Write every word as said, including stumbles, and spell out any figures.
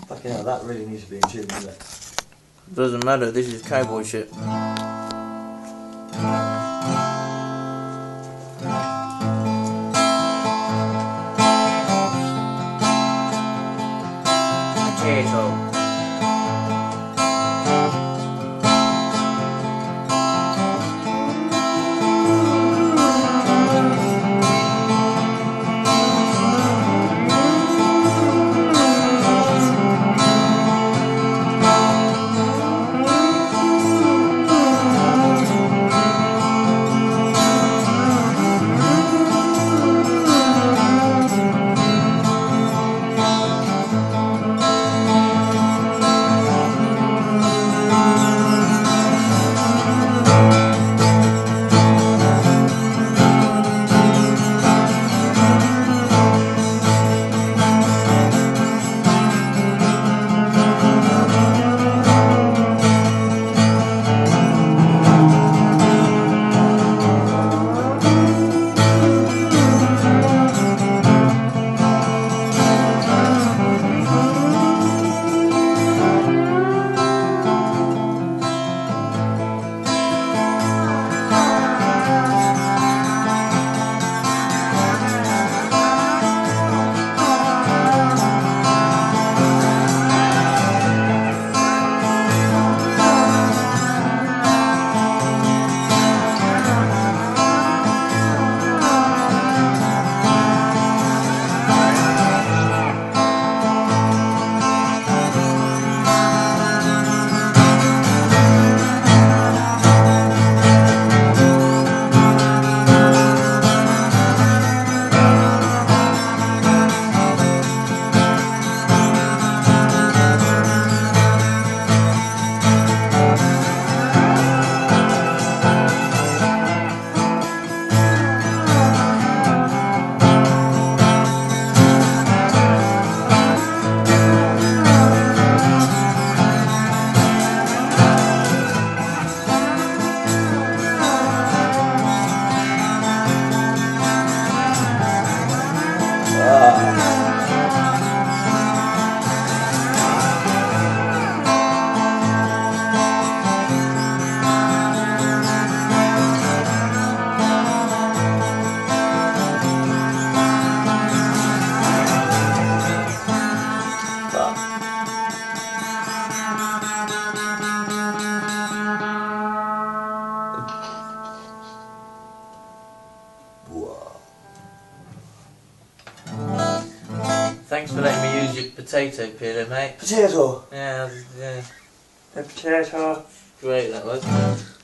Fucking hell, that really needs to be in tune, doesn't it? Doesn't matter, this is cowboy shit. Potato. Thanks for letting me use your potato peeler, mate. Potato! Yeah, yeah. A potato. Great that was.